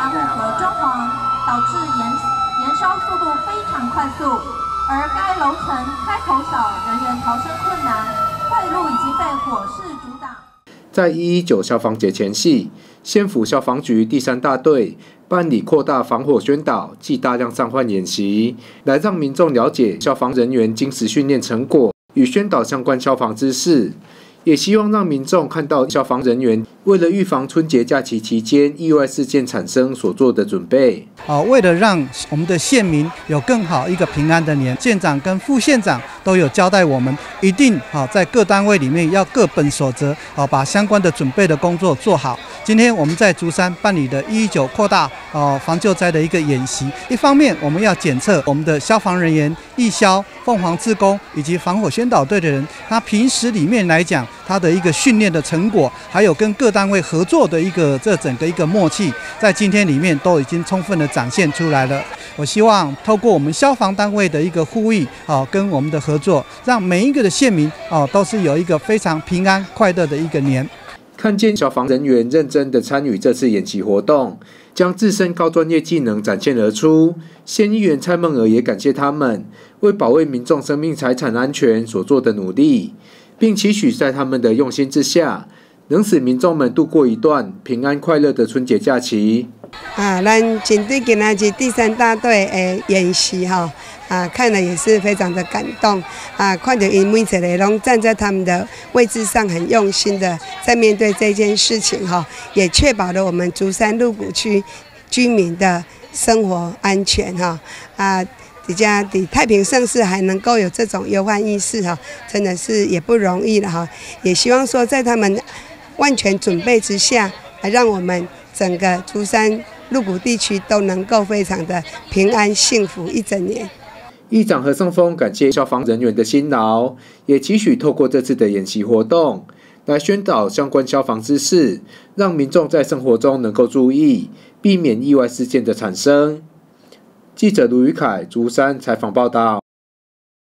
加固和装潢，导致燃烧速度非常快速，而该楼层开口小，人员逃生困难，坏路已经被火势阻挡。 在119消防节前夕，县府消防局第3大队办理扩大防火宣导暨大量上换演习，来让民众了解消防人员精实训练成果与宣导相关消防知识，也希望让民众看到消防人员为了预防春节假期期间意外事件产生所做的准备。 为了让我们的县民有更好一个平安的年，县长跟副县长都有交代我们，一定在各单位里面要各本守则，把相关的准备的工作做好。今天我们在竹山办理的119扩大防救灾的一个演习，一方面我们要检测我们的消防人员、义消、凤凰志工以及防火宣导队的人，他平时里面来讲，他的一个训练的成果，还有跟各单位合作的这整个一个默契，在今天里面都已经充分的展现出来了。我希望透过我们消防单位的一个呼吁，跟我们的合作，让每一个的县民都是有一个非常平安快乐的一个年。 看见消防人员认真的参与这次演习活动，将自身高专业技能展现而出。县议员蔡孟娥也感谢他们为保卫民众生命财产安全所做的努力，并期许在他们的用心之下，能使民众们度过一段平安快乐的春节假期。 咱警队今仔日第3大队的演习看了也是非常的感动看到因每一个拢站在他们的位置上，很用心的在面对这件事情也确保了我们竹山鹿谷区居民的生活安全在太平盛世还能够有这种忧患意识真的是也不容易了也希望说在他们万全准备之下，来让我们整个竹山鹿谷地区都能够非常的平安幸福一整年。 议长何胜峰感谢消防人员的辛劳，也期许透过这次的演习活动，来宣导相关消防知识，让民众在生活中能够注意，避免意外事件的产生。记者卢宇凯竹山采访报道。